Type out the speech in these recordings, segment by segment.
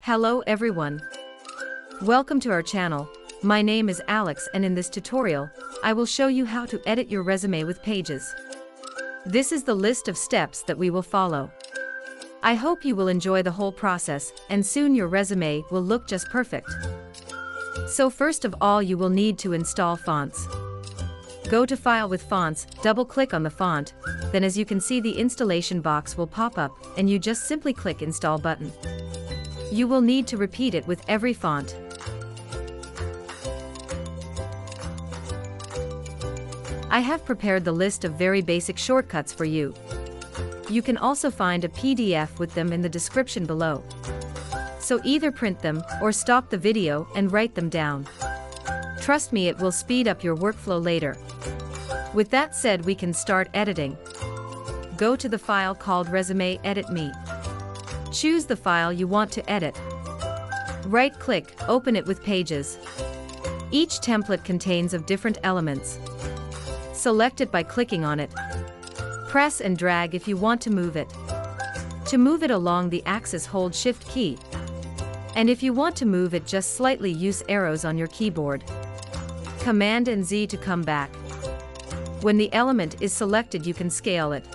Hello everyone. Welcome to our channel. My name is Alex and in this tutorial, I will show you how to edit your resume with Pages. This is the list of steps that we will follow. I hope you will enjoy the whole process and soon your resume will look just perfect. So first of all you will need to install fonts. Go to File with Fonts, double-click on the font, then as you can see the installation box will pop up and you just simply click Install button. You will need to repeat it with every font. I have prepared the list of very basic shortcuts for you. You can also find a PDF with them in the description below. So either print them or stop the video and write them down. Trust me, it will speed up your workflow later. With that said, we can start editing. Go to the file called Resume Edit Me. Choose the file you want to edit. Right-click, open it with Pages. Each template contains of different elements. Select it by clicking on it. Press and drag if you want to move it. To move it along the axis, hold Shift key. And if you want to move it just slightly, use arrows on your keyboard. Command and Z to come back. When the element is selected, you can scale it.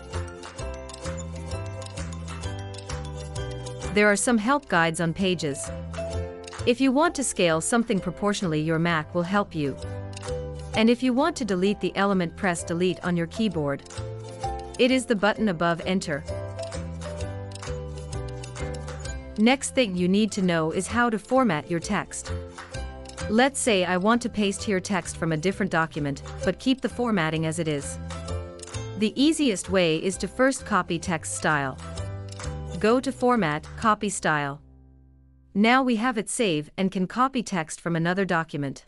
There are some help guides on Pages. If you want to scale something proportionally, your Mac will help you. And if you want to delete the element, press Delete on your keyboard. It is the button above Enter. Next thing you need to know is how to format your text. Let's say I want to paste here text from a different document, but keep the formatting as it is. The easiest way is to first copy text style. Go to Format, Copy Style. Now we have it saved and can copy text from another document.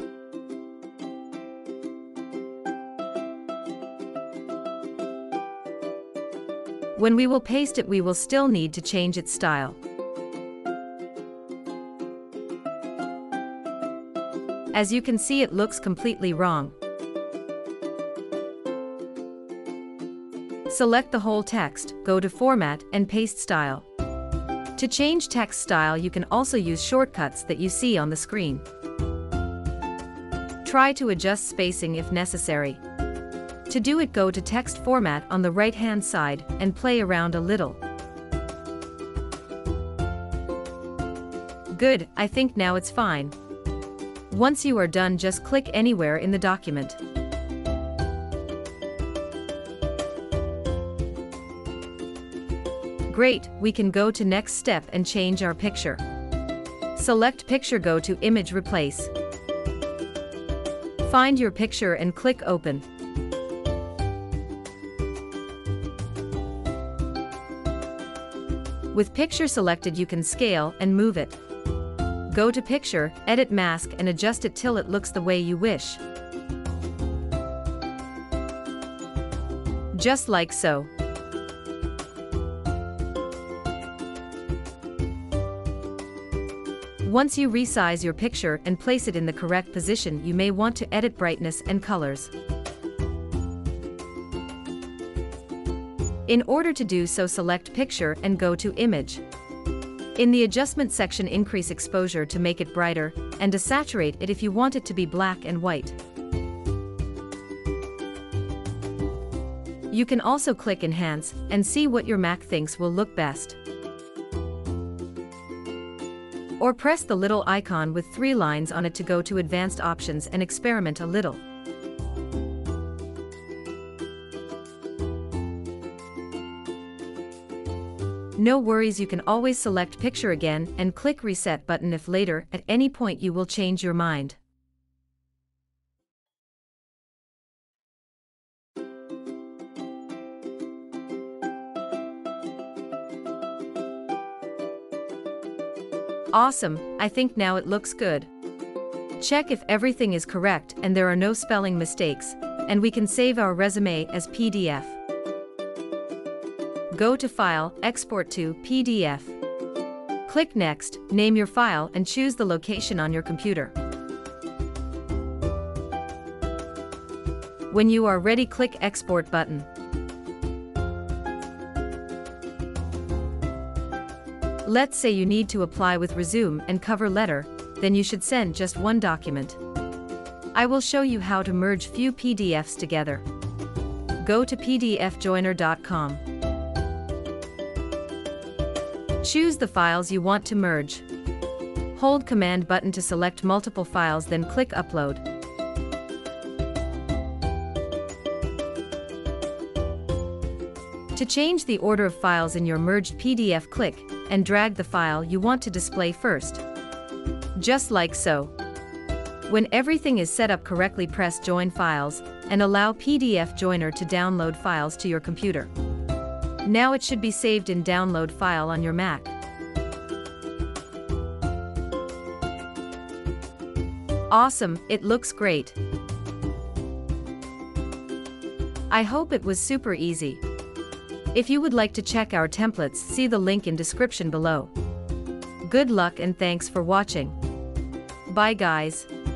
When we will paste it, we will still need to change its style. As you can see, it looks completely wrong. Select the whole text, go to Format and Paste Style. To change text style, you can also use shortcuts that you see on the screen. Try to adjust spacing if necessary. To do it, go to Text Format on the right-hand side and play around a little. Good, I think now it's fine. Once you are done, just click anywhere in the document. Great, we can go to next step and change our picture. Select Picture, go to Image, Replace. Find your picture and click Open. With picture selected, you can scale and move it. Go to Picture, Edit Mask and adjust it till it looks the way you wish. Just like so. Once you resize your picture and place it in the correct position, you may want to edit brightness and colors. In order to do so, select Picture and go to Image. In the Adjustment section, increase exposure to make it brighter, and desaturate it if you want it to be black and white. You can also click Enhance and see what your Mac thinks will look best. Or press the little icon with 3 lines on it to go to Advanced Options and experiment a little. No worries, you can always select Picture again and click Reset button if later at any point you will change your mind. Awesome, I think now it looks good. Check if everything is correct and there are no spelling mistakes, and we can save our resume as PDF. Go to File, Export to PDF. Click Next, name your file and choose the location on your computer. When you are ready, click Export button. Let's say you need to apply with resume and cover letter, then you should send just one document. I will show you how to merge few PDFs together. Go to pdfjoiner.com. Choose the files you want to merge. Hold Command button to select multiple files, then click Upload. To change the order of files in your merged PDF, click and drag the file you want to display first. Just like so. When everything is set up correctly, press Join Files and allow PDF Joiner to download files to your computer. Now it should be saved in Download File on your Mac. Awesome, it looks great. I hope it was super easy. If you would like to check our templates, see the link in description below. Good luck and thanks for watching. Bye guys.